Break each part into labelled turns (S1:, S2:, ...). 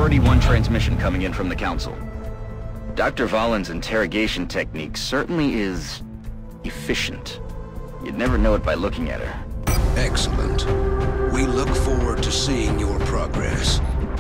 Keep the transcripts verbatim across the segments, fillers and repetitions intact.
S1: already one transmission coming in from the Council. Doctor Vahlen's interrogation technique certainly is efficient. You'd never know it by looking at her.
S2: Excellent. We look forward to seeing your progress.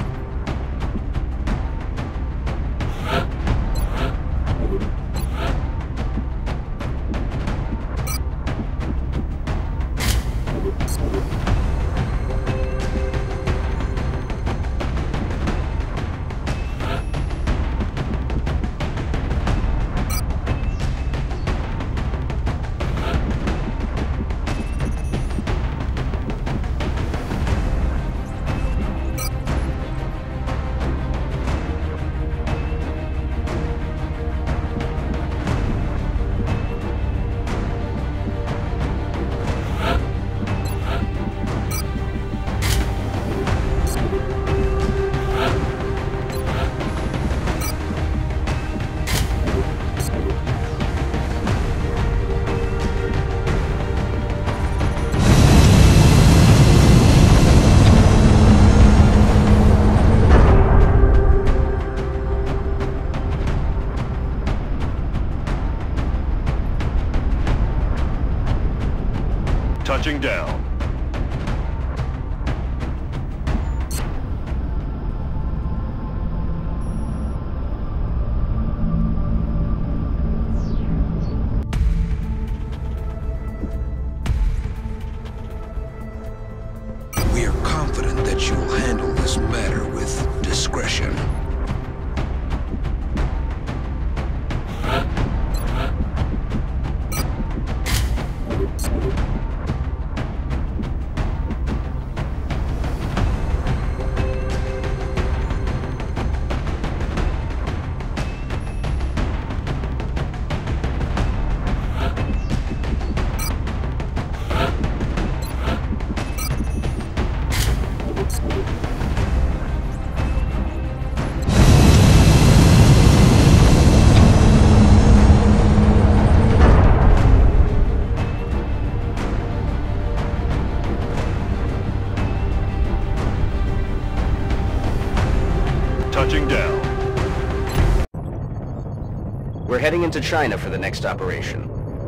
S3: Touching down.
S2: We are confident that you will handle this matter with discretion.
S3: Touching down.
S1: We're heading into China for the next operation.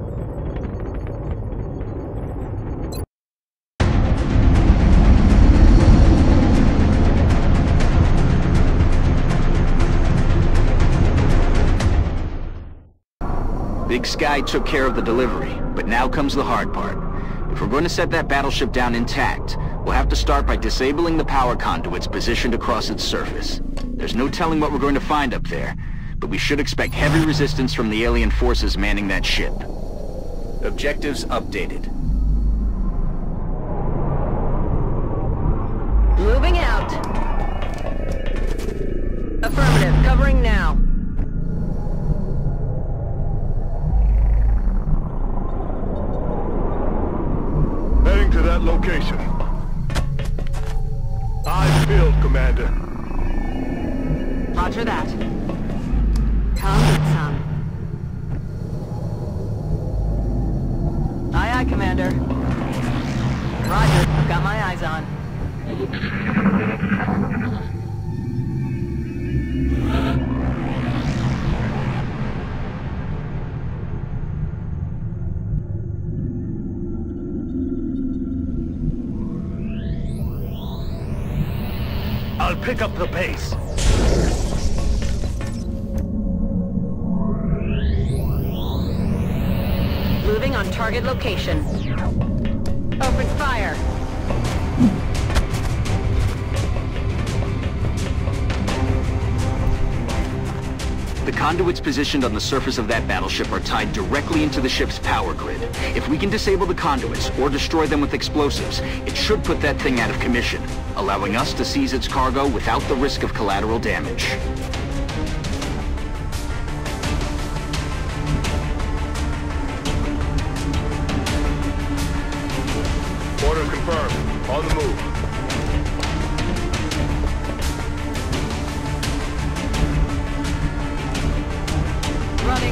S1: Big Sky took care of the delivery, but now comes the hard part. If we're going to set that battleship down intact, we'll have to start by disabling the power conduits positioned across its surface. There's no telling what we're going to find up there, but we should expect heavy resistance from the alien forces manning that ship. Objectives updated.
S4: Moving out. Affirmative, covering now.
S3: Heading to that location. Eyes peeled, Commander.
S4: Roger that. Come get some. Aye, aye, Commander. Roger, I've got my eyes on.
S3: I'll pick up the pace.
S4: Moving on target location. Open fire.
S1: The conduits positioned on the surface of that battleship are tied directly into the ship's power grid. If we can disable the conduits or destroy them with explosives, it should put that thing out of commission, allowing us to seize its cargo without the risk of collateral damage.
S3: Order confirmed. On the move.
S4: Running.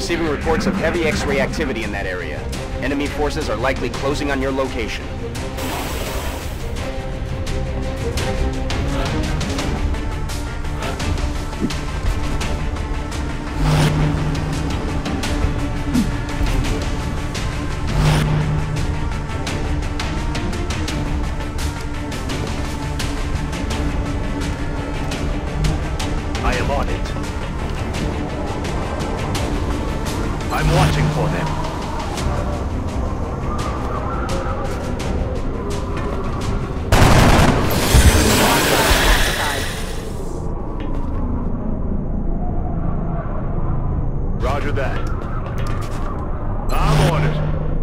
S5: receiving reports of heavy X-ray activity in that area. Enemy forces are likely closing on your location.
S3: I am on it. I'm watching for them. Roger that. I'm on it.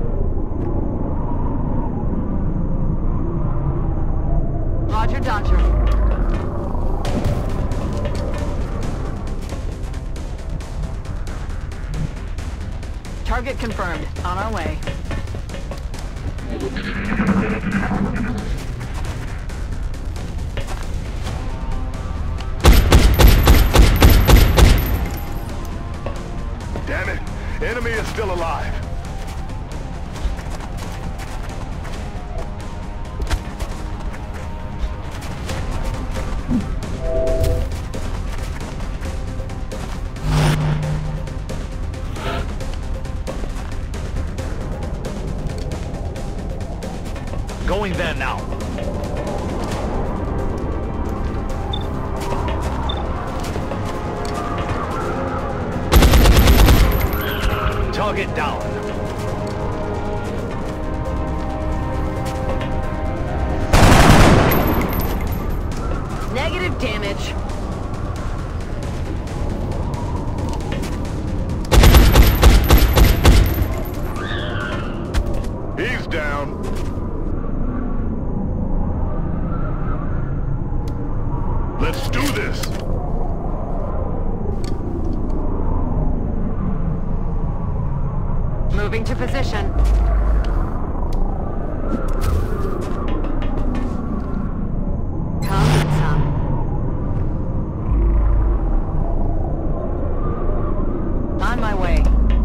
S4: Roger, Dodger. Target confirmed. On our way.
S3: Damn it. Enemy is still alive.
S6: Going there now. Target down.
S4: Negative damage.
S3: He's down. Let's do this.
S4: Moving to position. Come get some. On my way.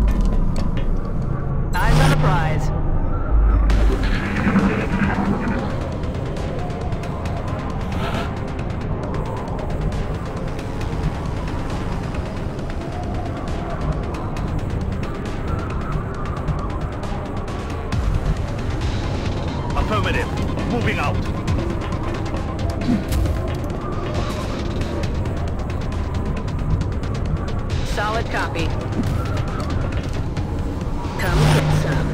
S4: Eyes on the prize.
S6: Affirmative. Moving out.
S4: Solid copy. Come get some.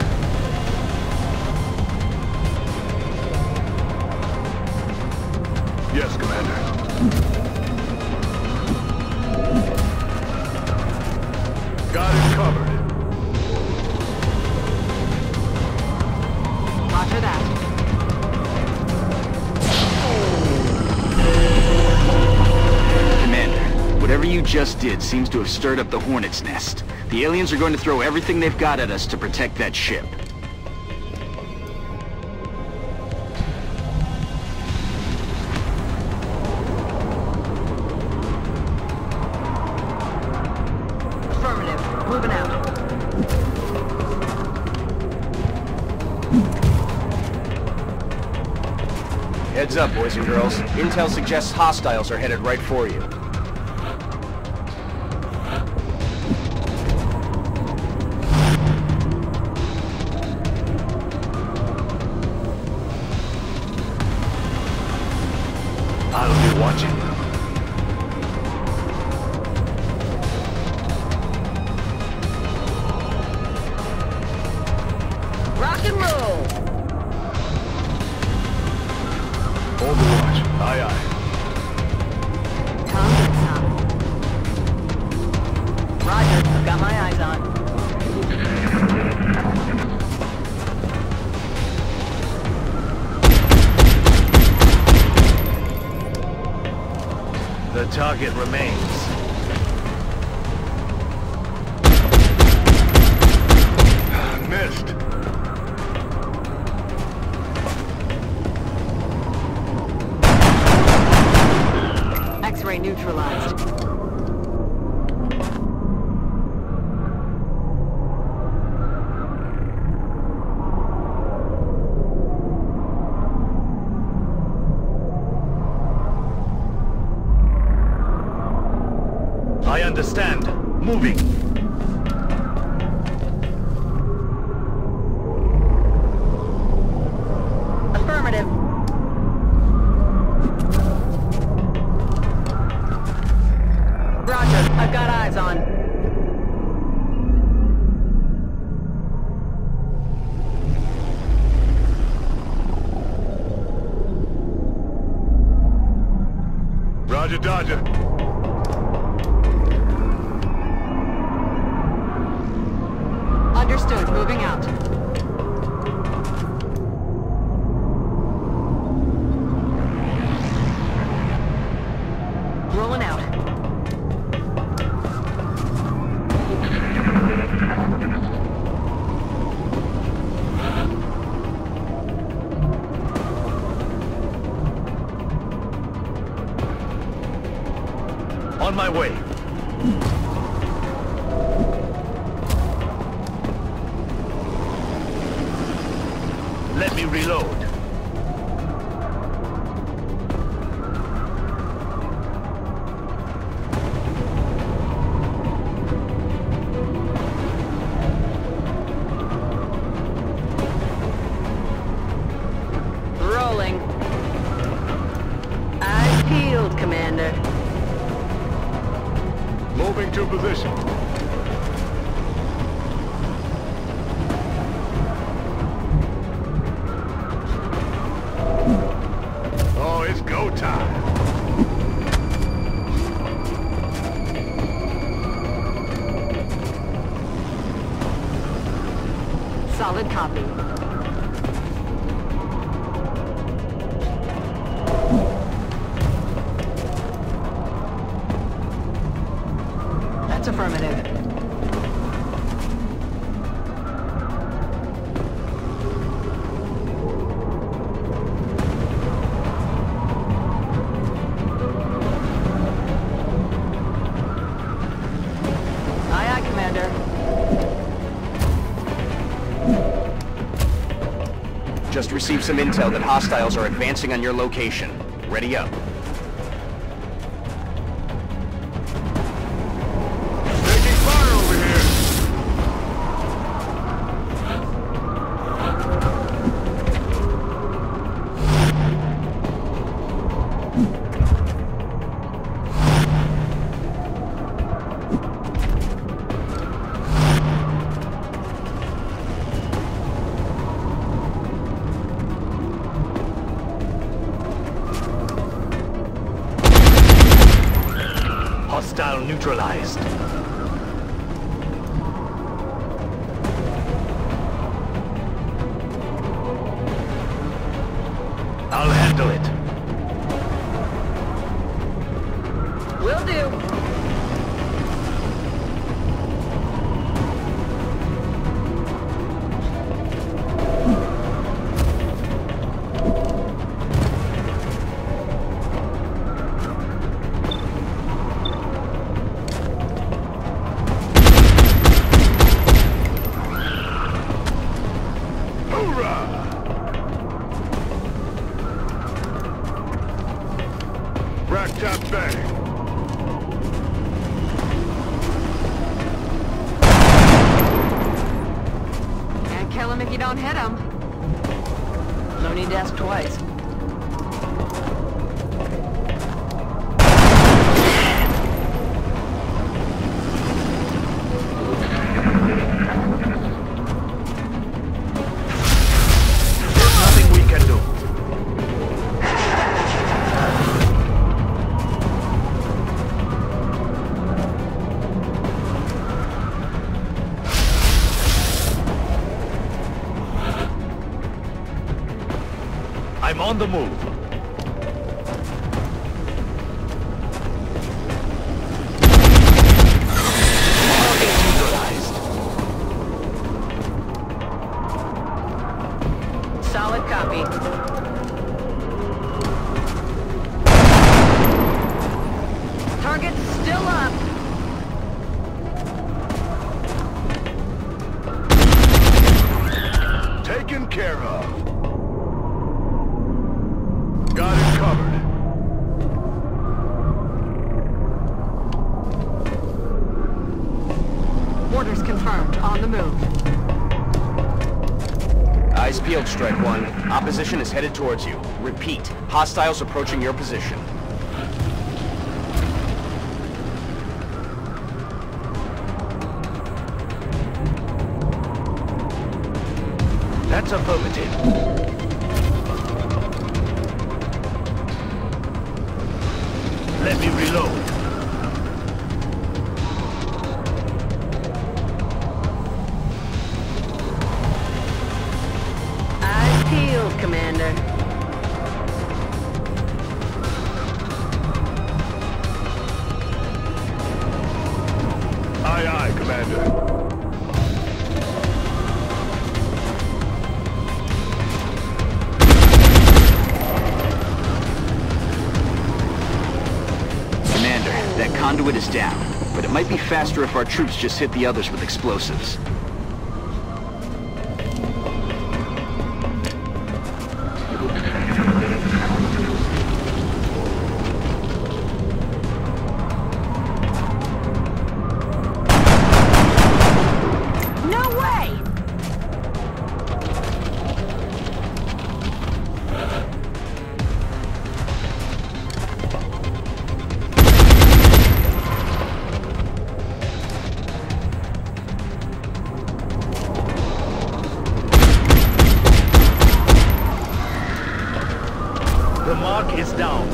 S3: Yes, Commander. Got it covered.
S4: Roger that.
S1: Commander, whatever you just did seems to have stirred up the Hornet's nest. The aliens are going to throw everything they've got at us to protect that ship.
S4: Affirmative. Moving out.
S5: Heads up, boys and girls. Intel suggests hostiles are headed right for you.
S3: I'll be watching.
S4: Rock and roll.
S3: Overwatch. Aye, aye.
S4: Come get some. Roger. Got my eyes on.
S6: The target remains.
S3: Missed.
S4: X-ray neutralized.
S6: Understand. Moving.
S4: Affirmative. Roger, I've got eyes on.
S3: Roger, Dodger.
S4: Understood, moving out. Rolling out.
S6: On my way. Let me reload.
S4: Rolling. Eyes peeled, Commander.
S3: Moving to position. Oh, it's go time.
S4: Solid copy. That's affirmative. Aye, aye, Commander.
S5: Just received some intel that hostiles are advancing on your location. Ready up.
S3: Taking fire over here.
S6: Hostile neutralized. I'll handle it.
S4: Will do.
S3: Rack tap bang.
S4: Can't kill him if you don't hit him. No need to ask twice.
S6: There's nothing we can do. I'm on the move. Target neutralized.
S4: Solid copy. Target's still up.
S3: Taken care of. Got it covered.
S4: On the move.
S5: Eyes peeled, Strike One. Opposition is headed towards you. Repeat, hostiles approaching your position.
S6: That's affirmative. Let me reload.
S4: Eyes peeled, Commander.
S3: Aye, aye, Commander.
S1: That conduit is down, but it might be faster if our troops just hit the others with explosives.
S4: No way!
S6: The mark is down.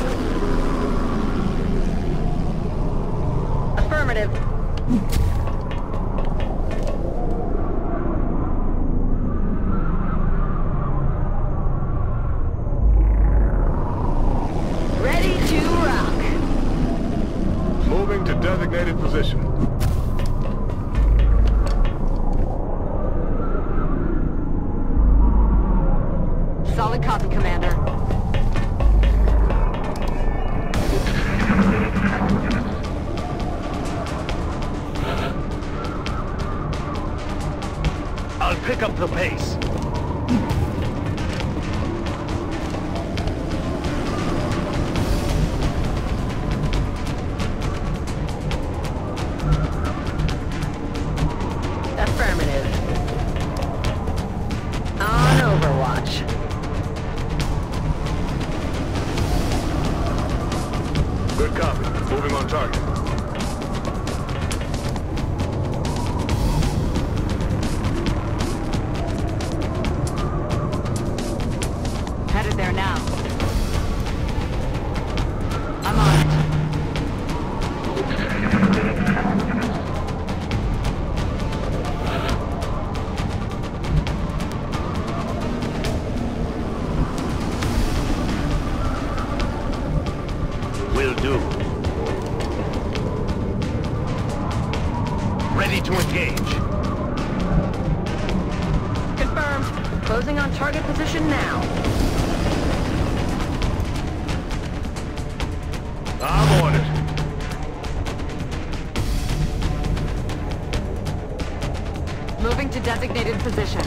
S4: Affirmative. Ready to rock.
S3: Moving to designated position.
S4: Solid copy, Commander.
S6: I'll pick up the pace.
S4: Affirmative. On Overwatch.
S3: Good copy. Moving on target.
S4: Headed there now. I'm on it.
S6: Will do. Ready to engage.
S4: Confirmed. Closing on target position now.
S3: I'm on it.
S4: Moving to designated position.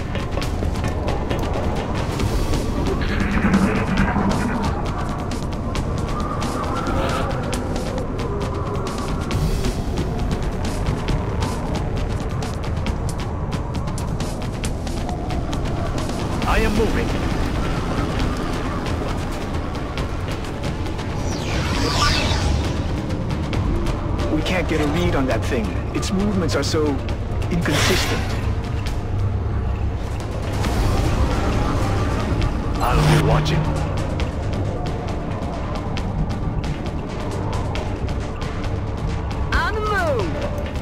S6: I am moving.
S7: We can't get a read on that thing. Its movements are so inconsistent.
S6: I'll be watching.
S4: On the move!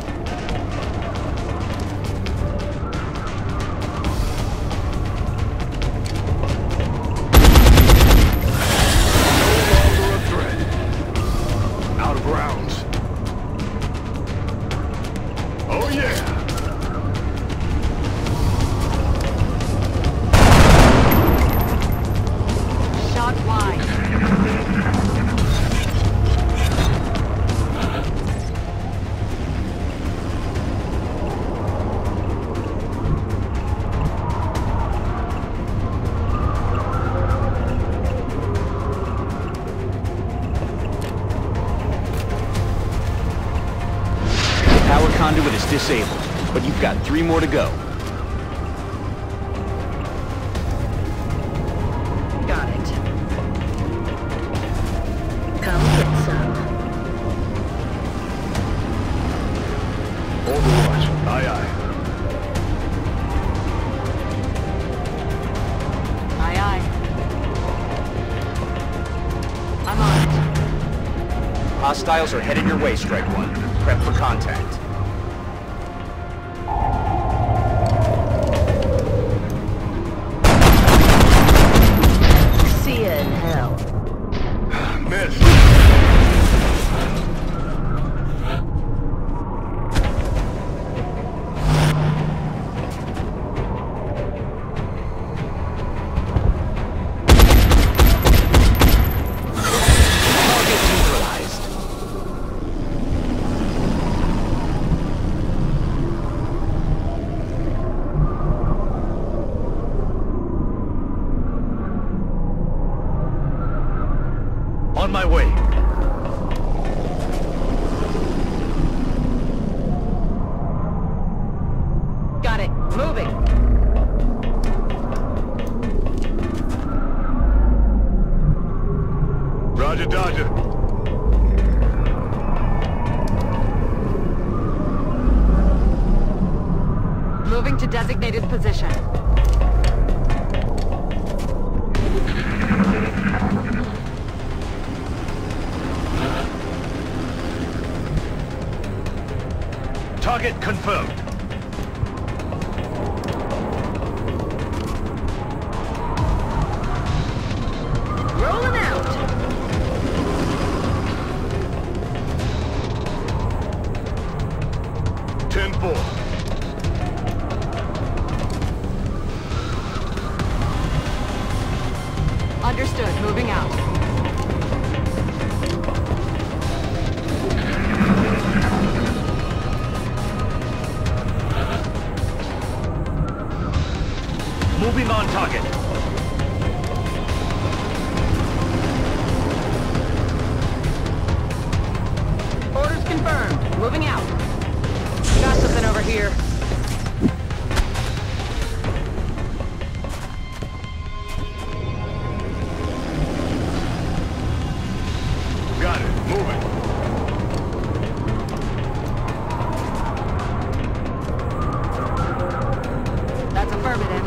S3: No longer a threat. Out of rounds. Oh yeah!
S4: Shot wide.
S1: The power conduit is disabled. but you've got three more to go.
S4: Got it. Come get some.
S3: Overwatch. Aye, aye.
S4: Aye, aye. I'm on it.
S5: Hostiles are headed your way, Strike One. Prep for contact.
S4: See ya in hell.
S3: Miss.
S6: On my way.
S4: Got it. Moving.
S3: Roger, Dodger.
S4: Moving to designated position.
S6: Target confirmed.
S4: Rolling out.
S3: ten four.
S4: Understood. Moving out.
S6: Moving on target.
S4: Orders confirmed. Moving out. Got something over here.
S3: Got it. Moving.
S4: That's affirmative.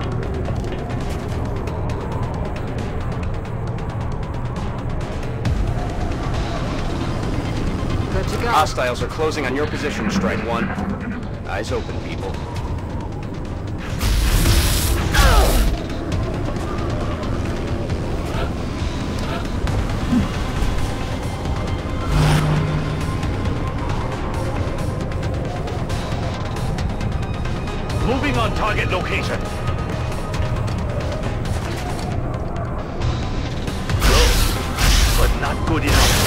S4: Good to go.
S5: Hostiles are closing on your position, Strike One. Eyes open, people.
S6: Moving on target location. Close, but not good enough.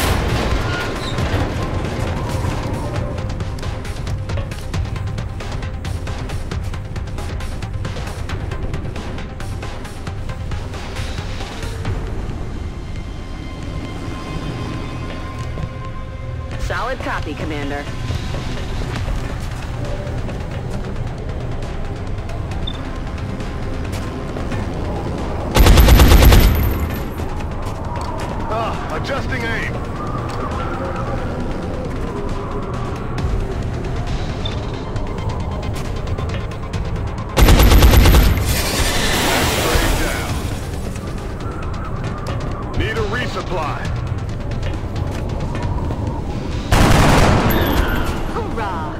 S4: Solid copy, Commander.
S3: Ah, adjusting aim. Straight down. Need a resupply.
S4: Hoorah!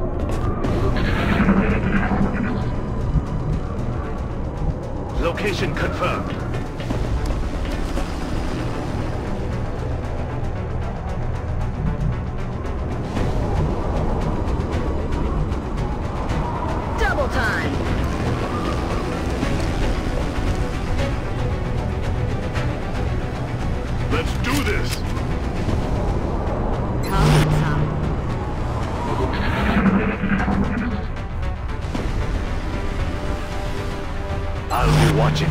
S6: Location confirmed.
S4: Double time!
S3: Let's do this.
S4: Come get some.
S6: I'll be watching.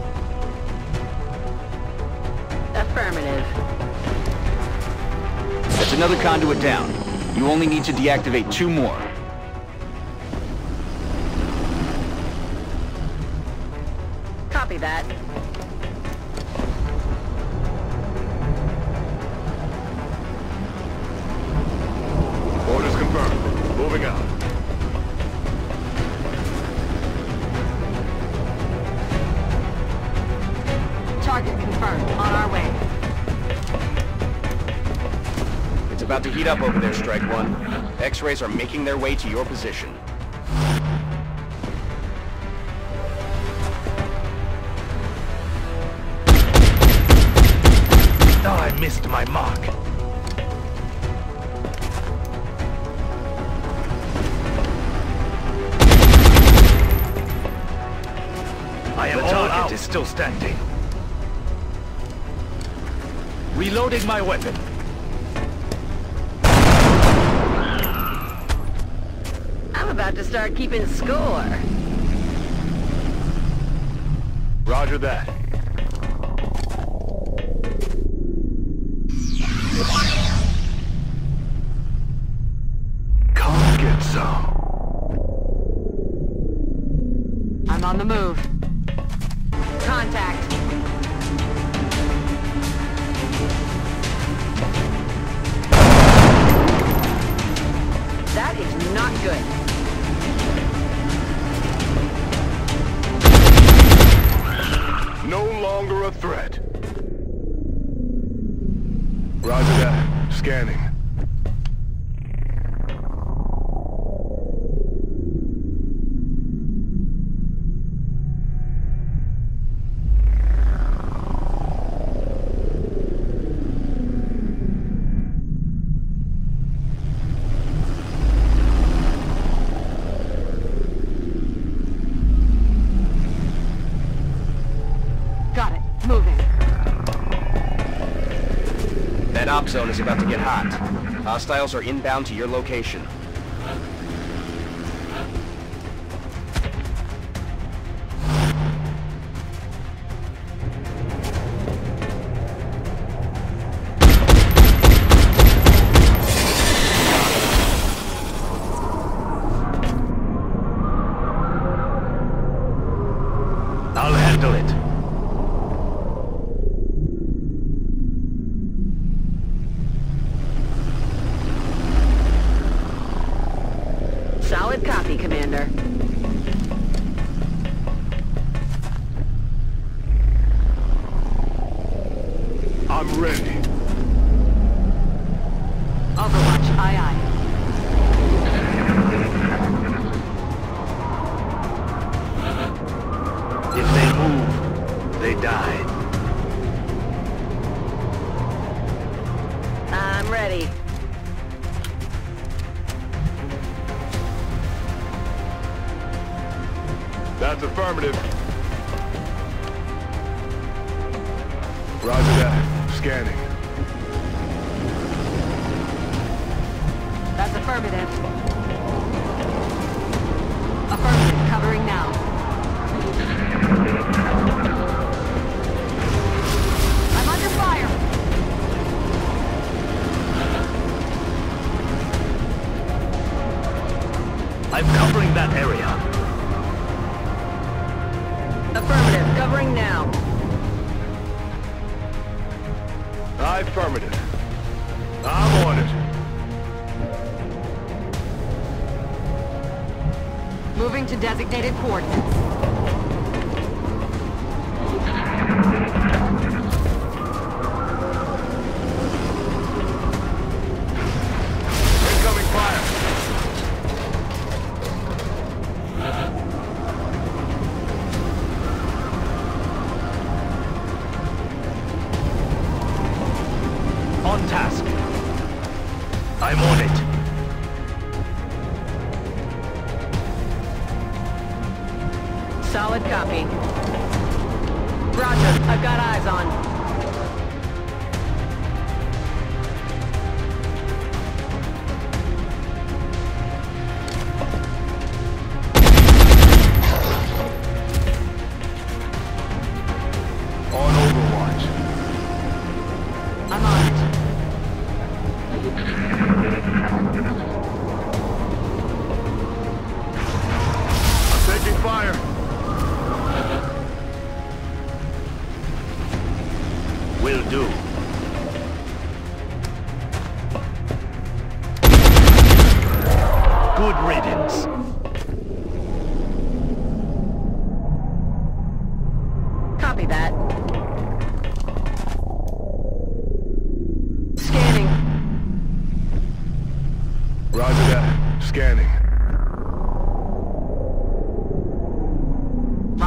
S4: Affirmative.
S1: another conduit down. You only need to deactivate two more.
S4: Copy that.
S3: Orders confirmed. Moving out.
S4: Target confirmed. On our way.
S5: It's about to heat up over there, Strike One. X-rays are making their way to your position.
S6: Oh, I missed my mark. I am
S3: The
S6: all
S3: target
S6: out.
S3: is still standing.
S6: Reloading my weapon.
S4: I'm about to start keeping score.
S3: Roger that. Come get some.
S4: I'm on the move. Contact. That is not good.
S3: No longer a threat. Roger that. Scanning.
S4: Got it. Moving.
S5: That op zone is about to get hot. Hostiles are inbound to your location.
S6: I'll handle it.
S4: Solid copy, Commander.
S3: I'm ready.
S4: Overwatch, aye aye.
S6: If they move, they die.
S4: I'm ready.
S3: That's affirmative. Roger that. Scanning.
S4: That's affirmative. Affirmative, covering now. I'm under fire.
S6: I'm covering that area.
S4: Affirmative, covering now.
S3: Affirmative. I'm on it.
S4: Moving to designated coordinates.
S3: Incoming fire.
S6: On task. I'm on it.
S4: Solid copy. Roger, I've got eyes on.
S3: On Overwatch.
S4: I'm on it.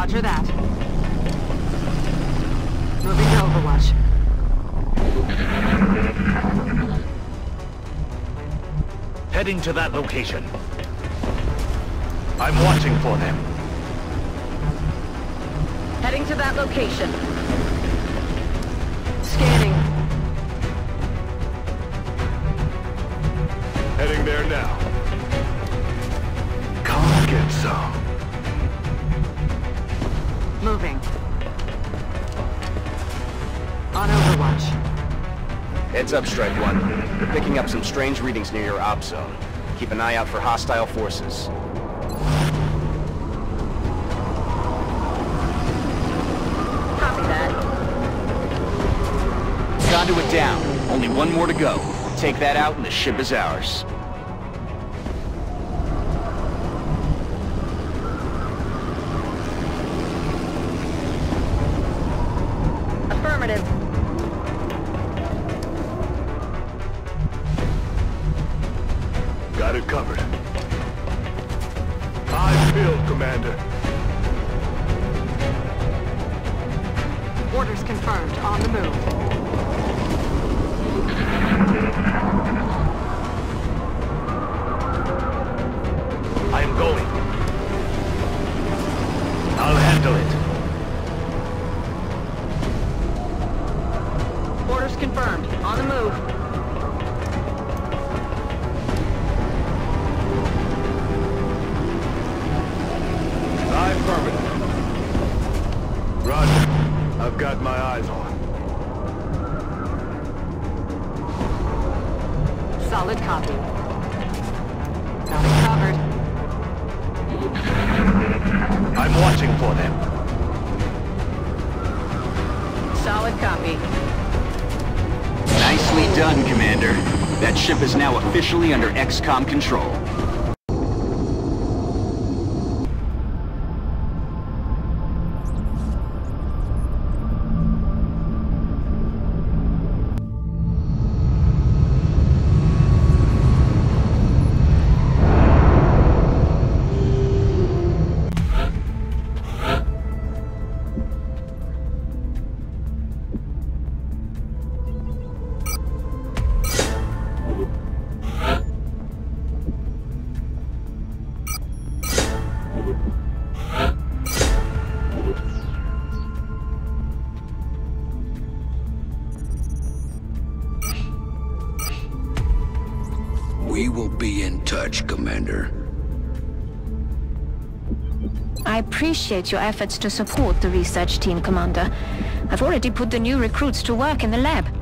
S4: Roger that. Moving to Overwatch.
S6: Heading to that location. I'm watching for them.
S4: Heading to that location. Scanning.
S3: Heading there now. Come get some.
S4: Moving. On Overwatch.
S5: Heads up, Strike One. We're picking up some strange readings near your op zone. Keep an eye out for hostile forces.
S4: Copy that.
S1: Conduit down. Only one more to go. Take that out and the ship is ours.
S4: Affirmative.
S3: Got it covered. Eyes peeled, Commander.
S4: Orders confirmed. On the move.
S6: I'm going. I'll handle it.
S4: Orders confirmed. On the move.
S3: Affirmative. Roger. I've got my eyes on.
S4: Solid copy. Got it covered.
S6: I'm watching for them.
S4: Solid copy.
S1: Nicely done, Commander. That ship is now officially under X COM control.
S2: We will be in touch, Commander.
S8: I appreciate your efforts to support the research team, Commander. I've already put the new recruits to work in the lab.